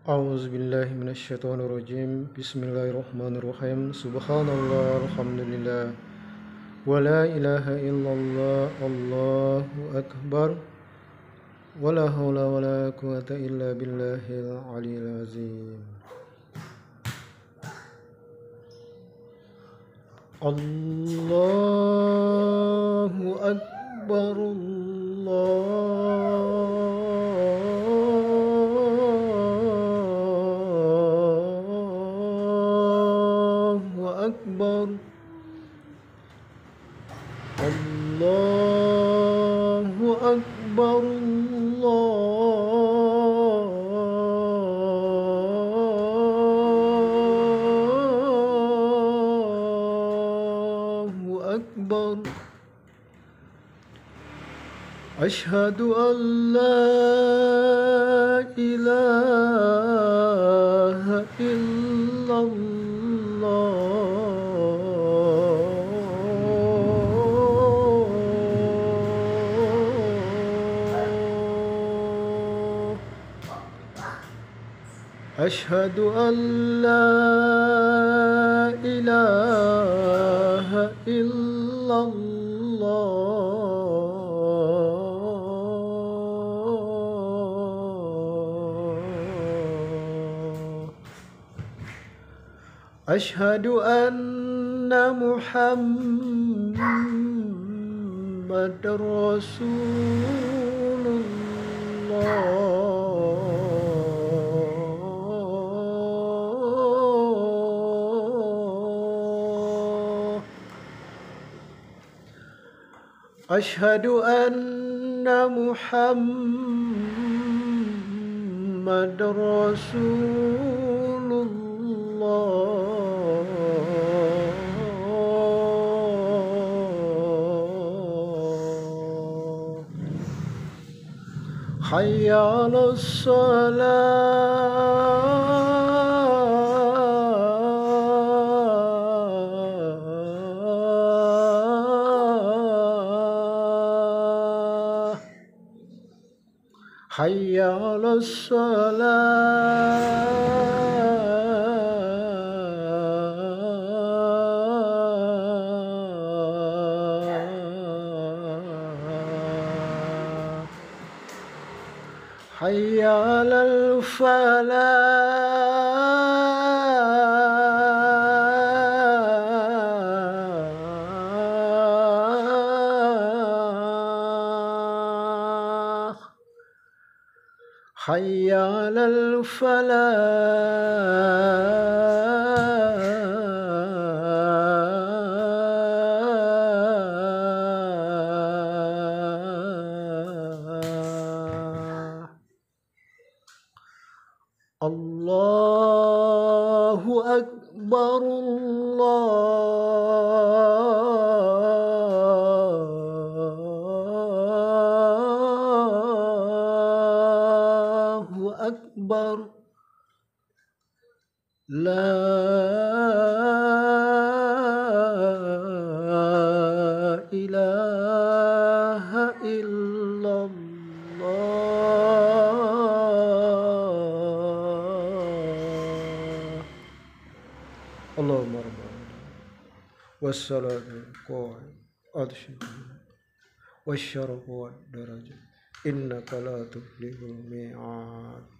A'udzu billahi minasyaitonir rajim. Bismillahirrahmanirrahim. Subhanallah, alhamdulillah. Wa la ilaha illallah, Allahu akbar. Wa la haula wa la quwwata illa billahil aliyil azim. Allahu akbar. Allahu akbar. Allahu akbar. Allahu akbar. Asyhadu an la ilaha illallah. Asyhadu an la ilaha illallah. Asyhadu anna Muhammadar Rasulullah. Asyhadu anna Muhammadar Rasulullah. Hayya 'alas shalah. Hayya 'alas shalah. Hayya 'alal falah. Hayya 'alal falah. Allahu akbar. Allahu akbar. La ilaha illallah. Allahumma rabbana wassalatu qa'idu wasyarafu wad darajat innaka la tuflihul mi'ad.